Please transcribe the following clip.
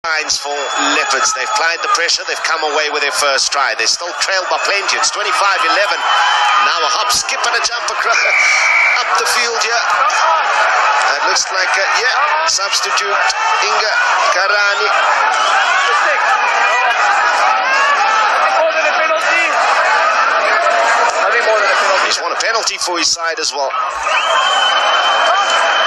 Lines for Leopards. They've applied the pressure. They've come away with their first try. They're still trailed by plenty. It's 25-11. Now a hop, skip and a jump across up the field here. That looks like substitute Ncera. He's won a penalty for his side as well.